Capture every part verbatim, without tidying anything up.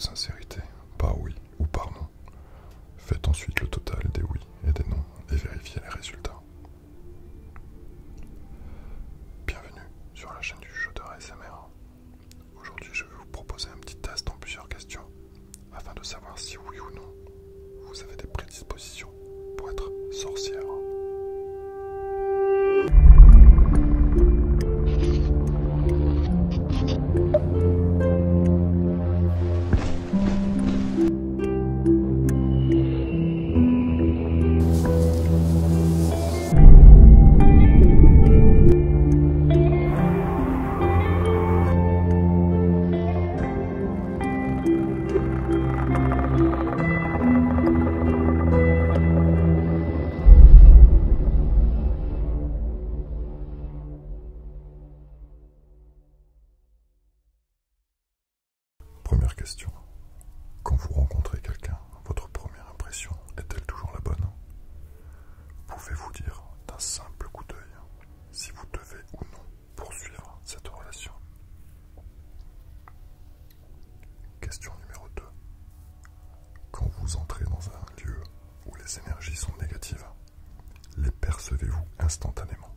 toute sincérité, par oui ou par non. Faites ensuite le total des oui et des non et vérifiez les résultats. Bienvenue sur la chaîne du chuchoteur A S M R. Aujourd'hui, je vais vous proposer un petit test en plusieurs questions afin de savoir si oui ou non vous avez des prédispositions pour être sorcière. Première question. Quand vous rencontrez quelqu'un, votre première impression est-elle toujours la bonne? Pouvez-vous dire d'un simple coup d'œil si vous devez ou non poursuivre cette relation? Question numéro deux. Quand vous entrez dans un lieu où les énergies sont négatives, les percevez-vous instantanément?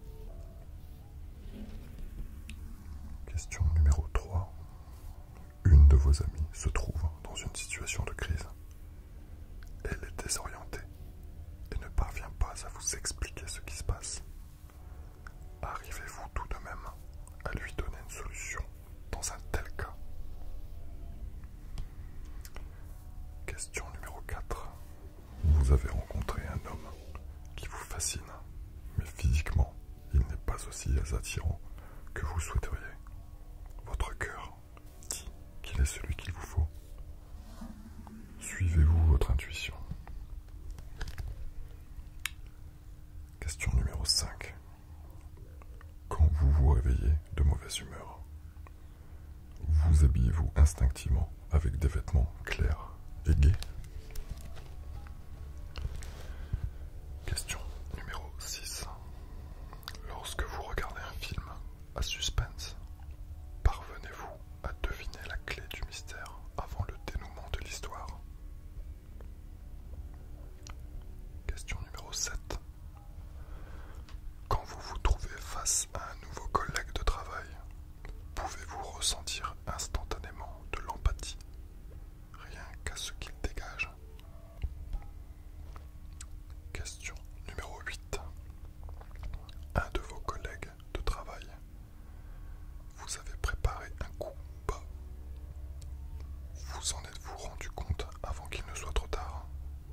Question numéro trois. Une de vos amies se trouve dans une situation de crise. Elle est désorientée et ne parvient pas à vous expliquer ce qui se passe. Arrivez-vous tout de même à lui donner une solution dans un tel cas? Question numéro quatre. Vous avez rencontré un homme qui vous fascine, mais physiquement, il n'est pas aussi attirant que vous souhaiteriez. Votre cœur dit qu'il est celui qu'il vous faut. Suivez-vous votre intuition? Question numéro cinq. Quand vous vous réveillez de mauvaise humeur, vous habillez-vous instinctivement avec des vêtements clairs et gais? Question numéro six. Lorsque vous regardez un film à suspense, parvenez-vous à deviner la clé du mystère avant le dénouement de l'histoire? Question numéro sept. Quand vous vous trouvez face à un nouveau collègue de travail, pouvez-vous ressentir instantanément de l'empathie, rien qu'à ce qu'il dégage? Question numéro huit. Un de vos collègues de travail vous avez préparé un coup bas. Vous en êtes-vous rendu compte avant qu'il ne soit trop tard?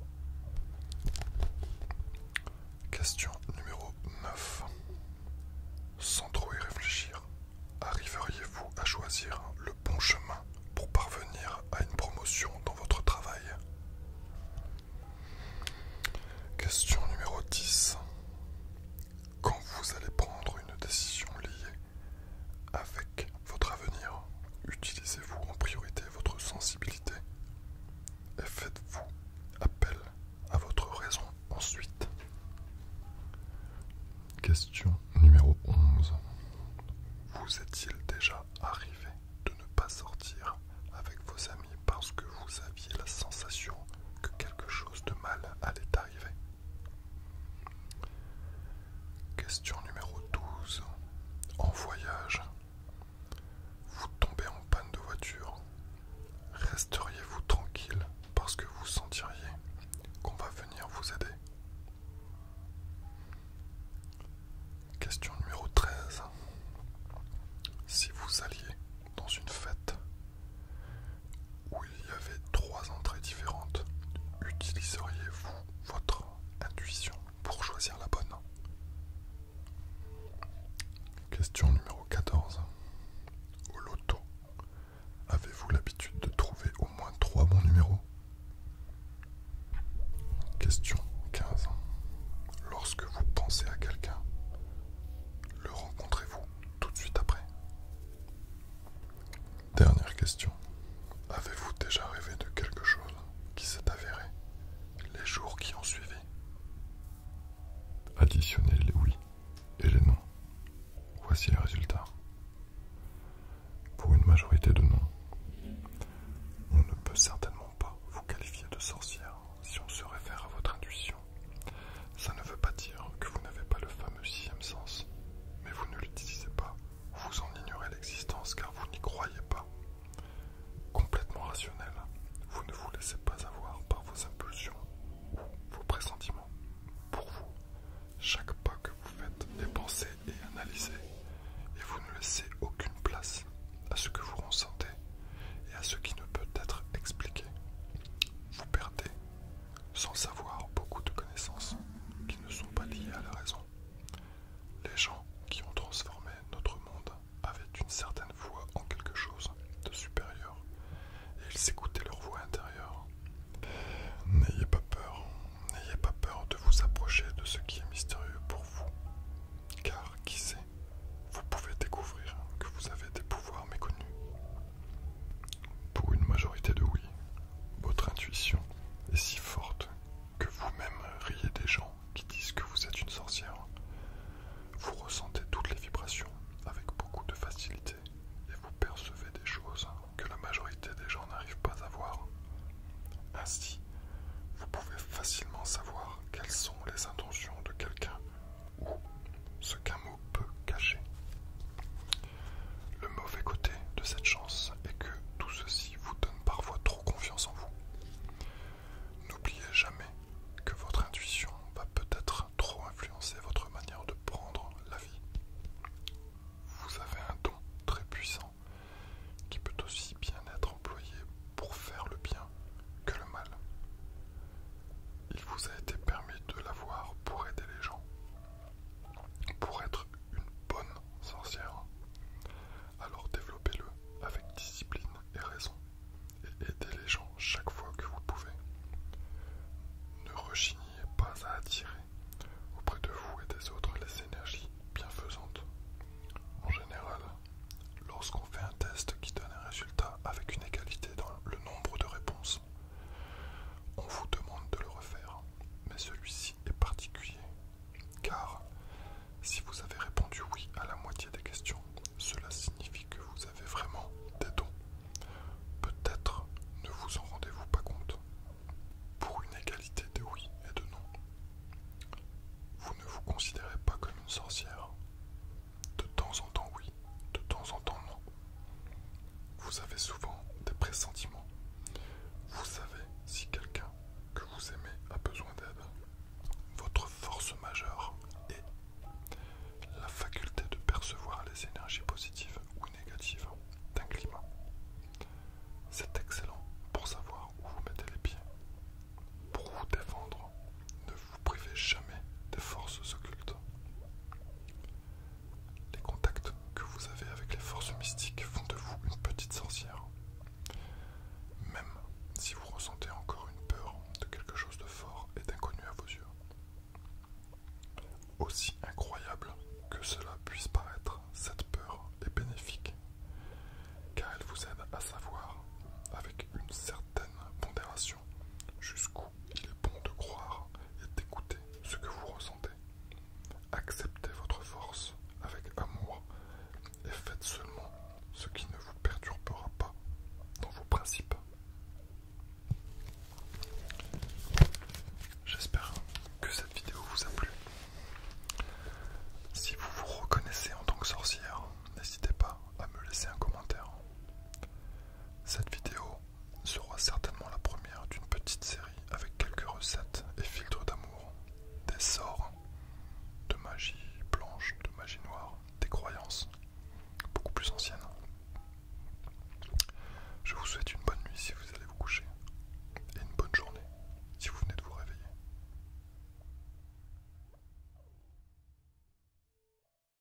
Question numéro neuf. Sans trop y réfléchir, arriveriez-vous à choisir le bon chemin pour parvenir à une promotion dans votre travail? Question numéro dix. Quand vous allez prendre une décision liée avec votre avenir, utilisez-vous en priorité votre sensibilité et faites-vous appel à votre raison ensuite? Question numéro onze. Vous est-il déjà arrivé de ne pas sortir avec vos amis parce que vous aviez la sensation que quelque chose de mal allait arriver? Question numéro douze. En voyage, vous tombez en panne de voiture. Resteriez-vous tranquille parce que vous sentiriez qu'on va venir vous aider? Question numéro treize. Si vous alliez dans une fête où il y avait trois entrées différentes, utiliseriez-vous votre intuition pour choisir la bonne? Question numéro quatorze. Au loto, avez-vous l'habitude de trouver au moins trois bons numéros? Question quinze. Lorsque vous pensez à quelqu'un, le rencontrez-vous tout de suite après? Dernière question. Avez-vous déjà rêvé de quelque chose qui s'est avéré les jours qui ont suivi? Additionnez les oui et les non. Voici les résultats. Si vous avez répondu oui à la moitié des questions, cela signifie que vous avez vraiment des dons. Peut-être ne vous en rendez-vous pas compte. Pour une égalité de oui et de non, vous ne vous considérez pas comme une sorcière.